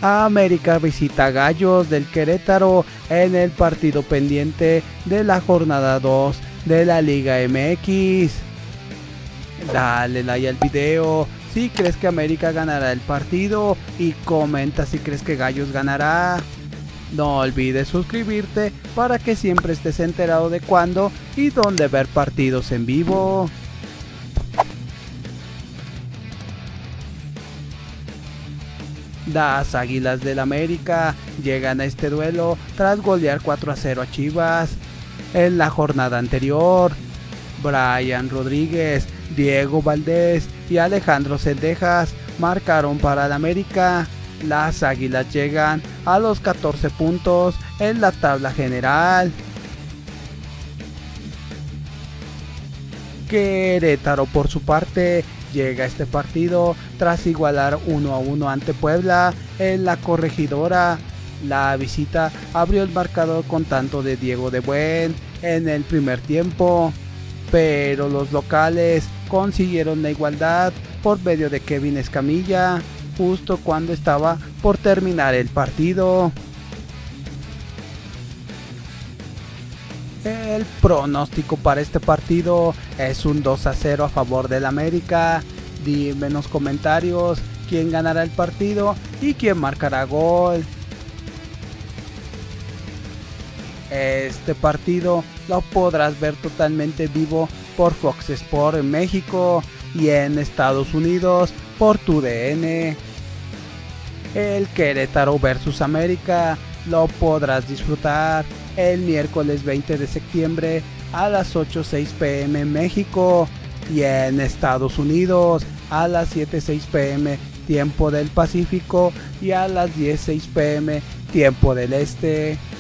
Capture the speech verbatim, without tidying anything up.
América visita a Gallos del Querétaro en el partido pendiente de la jornada dos de la Liga M X. Dale like al video si crees que América ganará el partido y comenta si crees que Gallos ganará. No olvides suscribirte para que siempre estés enterado de cuándo y dónde ver partidos en vivo. Las Águilas del América llegan a este duelo tras golear cuatro a cero a Chivas. En la jornada anterior, Brian Rodríguez, Diego Valdés y Alejandro Cendejas marcaron para el América. Las Águilas llegan a los catorce puntos en la tabla general. Querétaro por su parte llega a este partido tras igualar uno a uno ante Puebla en la Corregidora. La visita abrió el marcador con tanto de Diego de Buen en el primer tiempo, pero los locales consiguieron la igualdad por medio de Kevin Escamilla justo cuando estaba por terminar el partido. El pronóstico para este partido es un dos a cero a favor del América. Dime en los comentarios quién ganará el partido y quién marcará gol. Este partido lo podrás ver totalmente vivo por Fox Sports en México y en Estados Unidos por Tu D N. El Querétaro versus América lo podrás disfrutar el miércoles veinte de septiembre a las ocho seis pm en México y en Estados Unidos a las siete seis pm tiempo del Pacífico y a las diez seis pm tiempo del Este.